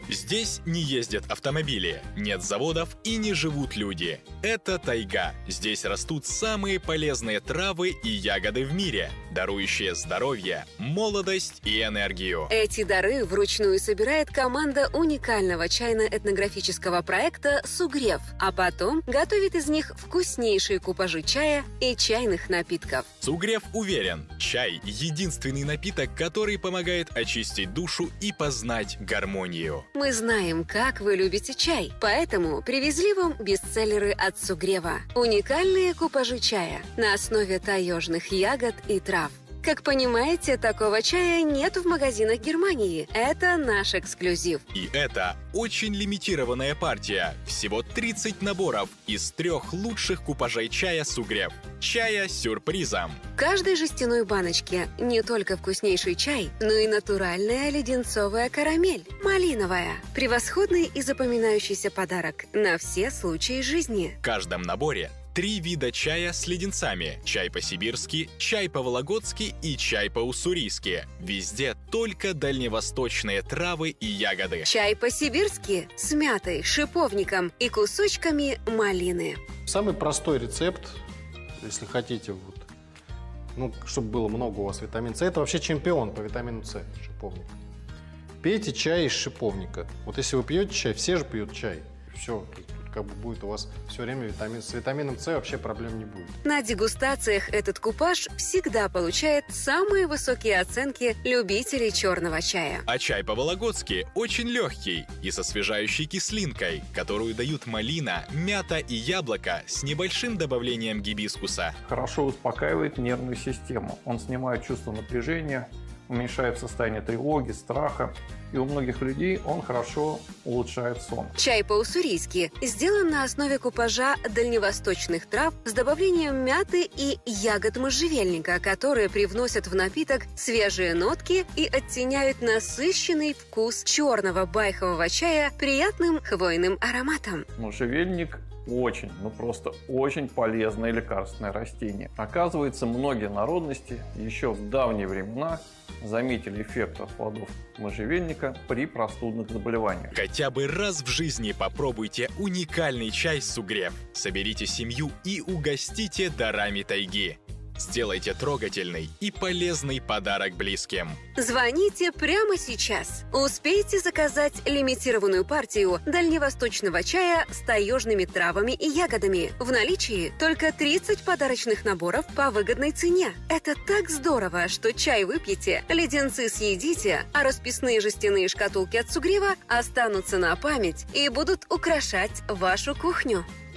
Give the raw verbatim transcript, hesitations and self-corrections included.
Здесь не ездят автомобили, нет заводов и не живут люди. Это тайга. Здесь растут самые полезные травы и ягоды в мире, дарующие здоровье, молодость и энергию. Эти дары вручную собирает команда уникального чайно-этнографического проекта «Сугрев», а потом готовит из них вкуснейшие купажи чая и чайных напитков. Сугрев уверен, чай – единственный напиток, который помогает очистить душу и познать гармонию. Мы знаем, как вы любите чай, поэтому привезли вам бестселлеры от Сугрева. Уникальные купажи чая на основе таежных ягод и трав. Как понимаете, такого чая нет в магазинах Германии. Это наш эксклюзив. И это очень лимитированная партия. Всего тридцать наборов из трех лучших купажей чая Сугрев. Чая с сюрпризом. В каждой жестяной баночке не только вкуснейший чай, но и натуральная леденцовая карамель, малиновая. Превосходный и запоминающийся подарок на все случаи жизни. В каждом наборе три вида чая с леденцами. Чай по-сибирски, чай по-вологодски и чай по-уссурийски. Везде только дальневосточные травы и ягоды. Чай по-сибирски с мятой, шиповником и кусочками малины. Самый простой рецепт, если хотите, вот, ну, чтобы было много у вас витамина С, это вообще чемпион по витамину С, шиповник. Пейте чай из шиповника. Вот если вы пьете чай, все же пьют чай. Все, как бы будет у вас все время витамин. С витамином С вообще проблем не будет. На дегустациях этот купаж всегда получает самые высокие оценки любителей черного чая. А чай по-вологодски очень легкий и со освежающей кислинкой, которую дают малина, мята и яблоко с небольшим добавлением гибискуса. Хорошо успокаивает нервную систему. Он снимает чувство напряжения, уменьшает состояние тревоги, страха. И у многих людей он хорошо улучшает сон. Чай по-уссурийски сделан на основе купажа дальневосточных трав с добавлением мяты и ягод можжевельника, которые привносят в напиток свежие нотки и оттеняют насыщенный вкус черного байхового чая приятным хвойным ароматом. Можжевельник очень, ну просто очень полезное лекарственное растение. Оказывается, многие народности еще в давние времена заметили эффект от плодов можжевельника при простудных заболеваниях. Хотя бы раз в жизни попробуйте уникальный чай Сугрев. Соберите семью и угостите дарами тайги. Сделайте трогательный и полезный подарок близким. Звоните прямо сейчас. Успейте заказать лимитированную партию дальневосточного чая с таежными травами и ягодами. В наличии только тридцать подарочных наборов по выгодной цене. Это так здорово, что чай выпьете, леденцы съедите, а расписные жестяные шкатулки от Сугрева останутся на память и будут украшать вашу кухню.